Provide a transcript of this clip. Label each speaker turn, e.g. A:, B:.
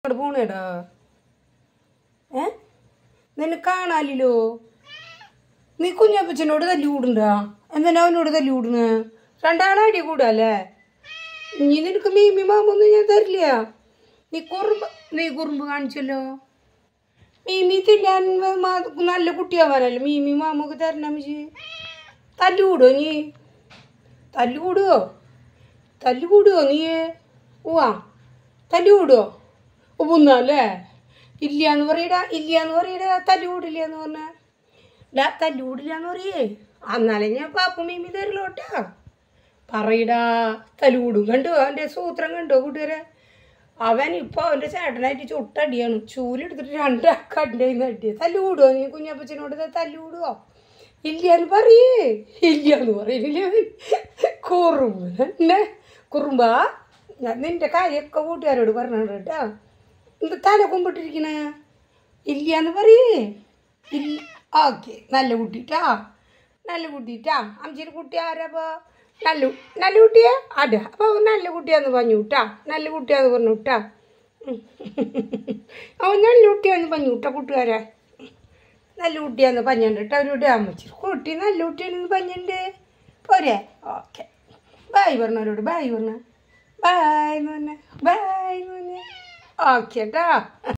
A: പോണേടാ നിന്നെ കാണാനില്ലോ. നീ കുഞ്ഞപ്പച്ചനോട് തല്ലി കൂടണ്ടാ? എന്തിനാ അവനോട് തല്ലി കൂടണ്? രണ്ടാളടി കൂടല്ലേ? ഇനി നിനക്ക് മീമി മാമൊന്നും ഞാൻ തരില്ല. നീ കുറുമ്പ് കാണിച്ചല്ലോ. മീമി തിന്നാൻ നല്ല കുട്ടിയാവാനല്ലേ മീമി മാമൊക്കെ തരണമിച്ച്. തല്ലുകൂടോ നീ? തല്ലുകൂടുവോ നീ? ഉവാ തല്ലുകൂടുവോ? ഉന്നല്ലേ? ഇല്ലയെന്ന് പറയടാ തല്ലുകൂടില്ലെന്ന് പറഞ്ഞാ തല്ലുകൂടില്ലാന്ന് പറയേ. എന്നാലേ ഞാൻ പാപ്പ മീമി തരലോട്ടാ. പറയടാ തല്ലുകൂടും. കണ്ടോ അവൻ്റെ സൂത്രം കണ്ടോ കൂട്ടുകാരെ? അവൻ ഇപ്പോൾ അവൻ്റെ ചേട്ടനായിട്ട് ചുട്ടടിയാണ്. ചൂലെടുത്തിട്ട് രണ്ടാക്കടിൻ്റെ അടിയ. തല്ലുകൂടുവോ നീ കുഞ്ഞപ്പച്ചനോട്? തല്ലുകൂടുവോ? ഇല്ലയെന്ന് പറയേ. ഇല്ലയെന്ന് പറയില്ലേ കുറുമ്പ് കുറുമ്പാ. ഞാൻ നിൻ്റെ കാര്യമൊക്കെ കൂട്ടുകാരോട് പറഞ്ഞിട്ടുണ്ട് കേട്ടോ. എന്ത് തല കുമ്പിട്ടിരിക്കണേ? ഇല്ലയെന്ന് പറയേ. ഇല്ല ഓക്കെ. നല്ല കുട്ടിട്ടാ. അഞ്ചിന് കുട്ടി ആരാപ്പോ? നല്ല കുട്ടിയാ. അതെ അപ്പോൾ നല്ല കുട്ടിയാന്ന് പറഞ്ഞു വിട്ടാ. നല്ല കുട്ടിയാന്ന് പറഞ്ഞു വിട്ടാ. അവൻ നല്ല കുട്ടിയാന്ന് പറഞ്ഞു വിട്ടാ കൂട്ടുകാരെ. നല്ല കുട്ടിയാന്ന് പഞ്ഞുണ്ട് കേട്ടോ. അവരോട് അമ്മച്ചി കുട്ടി നല്ല കുട്ടിയാണെന്ന് പഞ്ഞുണ്ട് പോരെ. Okay bye പറഞ്ഞവരോട്. ബായ് എന്ന് പറഞ്ഞേ. ഓക്കെ കേട്ടോ.